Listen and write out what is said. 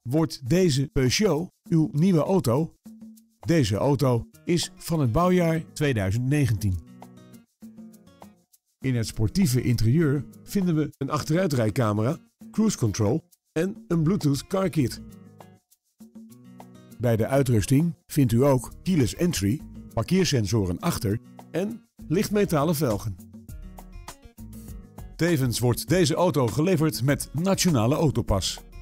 Wordt deze Peugeot uw nieuwe auto? Deze auto is van het bouwjaar 2019. In het sportieve interieur vinden we een achteruitrijcamera, cruise control en een Bluetooth car kit. Bij de uitrusting vindt u ook keyless entry, parkeersensoren achter en lichtmetalen velgen. Tevens wordt deze auto geleverd met Nationale Autopas.